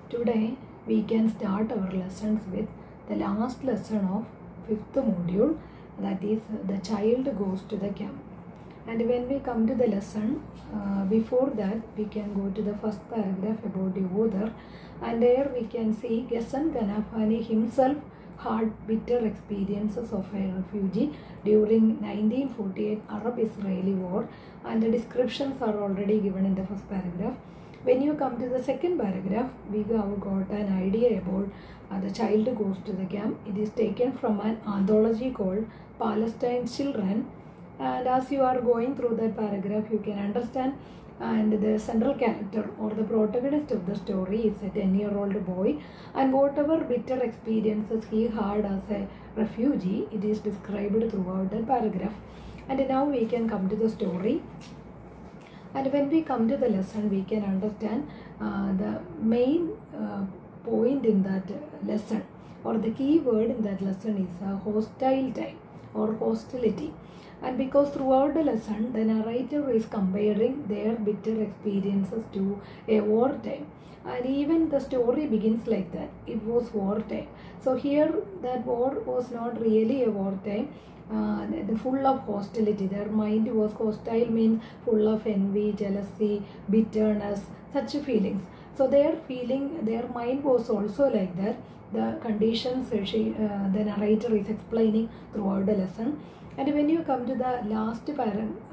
Today we can start our lessons with the last lesson of 5th module, that is the child goes to the camp. And when we come to the lesson, before that we can go to the first paragraph about the author, and there we can see Ghassan Kanafani himself had bitter experiences of a refugee during 1948 Arab-Israeli war, and the descriptions are already given in the first paragraph. When you come to the second paragraph, we have got an idea about the child goes to the camp. It is taken from an anthology called Palestine's Children, and as you are going through that paragraph, you can understand, and the central character or the protagonist of the story is a 10-year-old boy, and whatever bitter experiences he had as a refugee, it is described throughout that paragraph. And now we can come to the story. And when we come to the lesson, we can understand the main point in that lesson, or the key word in that lesson is hostile time or hostility. And because throughout the lesson, the narrator is comparing their bitter experiences to a wartime. And even the story begins like that. It was wartime. So here that war was not really a wartime. Full of hostility. Their mind was hostile, means full of envy, jealousy, bitterness, such feelings. So their mind was also like that. The conditions the narrator is explaining throughout the lesson. And when you come to the last the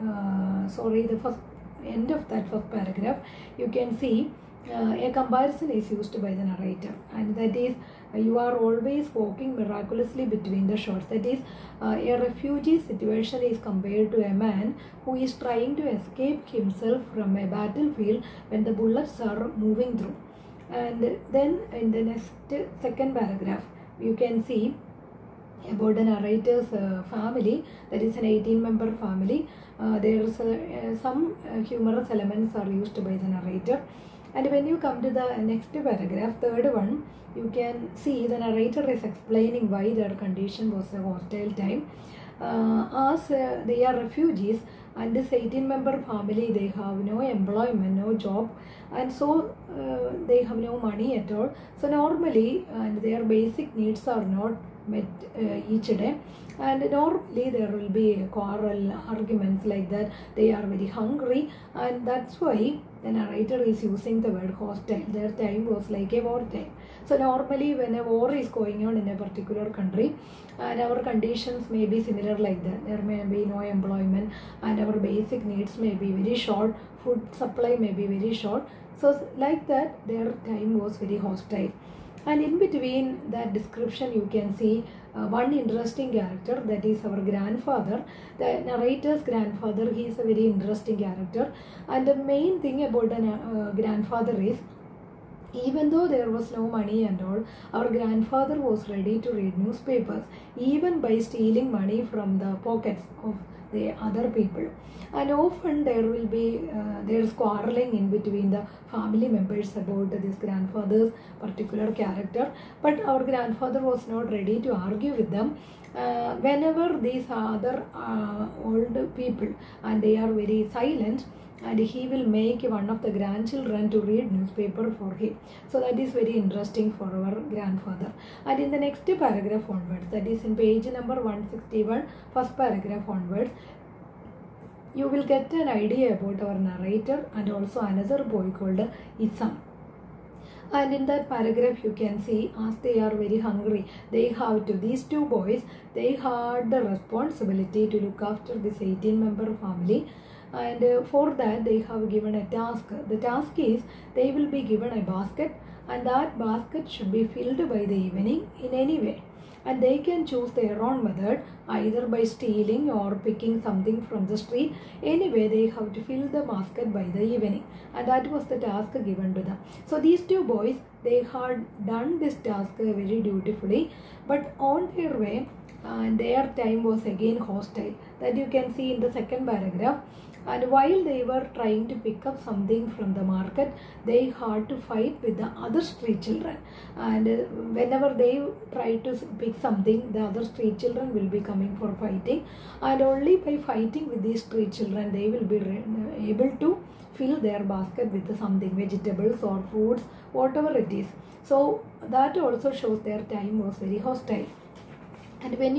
first end of that first paragraph, you can see a comparison is used by the narrator, and that is you are always walking miraculously between the shores. That is, a refugee situation is compared to a man who is trying to escape himself from a battlefield when the bullets are moving through. And then in the next second paragraph, you can see about the narrator's family, that is an 18-member family. There's some humorous elements are used by the narrator. And when you come to the next paragraph, third one, you can see the narrator is explaining why their condition was a hostile time. As they are refugees, and this 18-member family, they have no employment, no job, and so they have no money at all. So normally, and their basic needs are not met each day, and normally there will be quarrel, arguments like that. They are very hungry, and that's why the narrator is using the word hostile. Their time was like a war time. So normally when a war is going on in a particular country, and our conditions may be similar like that. There may be no employment, and our basic needs may be very short, food supply may be very short. So like that, their time was very hostile. And in between that description, you can see one interesting character, that is our grandfather. The narrator's grandfather, he is a very interesting character. And the main thing about the grandfather is, even though there was no money and all, our grandfather was ready to read newspapers, even by stealing money from the pockets of the other people. And often there will be there's quarreling in between the family members about this grandfather's particular character, but our grandfather was not ready to argue with them. Whenever these other old people, and they are very silent, and he will make one of the grandchildren to read newspaper for him. So that is very interesting for our grandfather. And in the next paragraph onwards, that is in page number 161, first paragraph onwards, you will get an idea about our narrator and also another boy called Isam. And in that paragraph, you can see, as they are very hungry, these two boys, they had the responsibility to look after this 18-member family. And for that, they have given a task. The task is, they will be given a basket, and that basket should be filled by the evening in any way. And they can choose their own method, either by stealing or picking something from the street. Anyway, they have to fill the basket by the evening, and that was the task given to them. So these two boys, they had done this task very dutifully, but on their way, and their time was again hostile. That you can see in the second paragraph. And while they were trying to pick up something from the market, they had to fight with the other street children. And whenever they try to pick something, the other street children will be coming for fighting. And only by fighting with these street children, they will be able to fill their basket with something, vegetables or fruits, whatever it is. So that also shows their time was very hostile. And when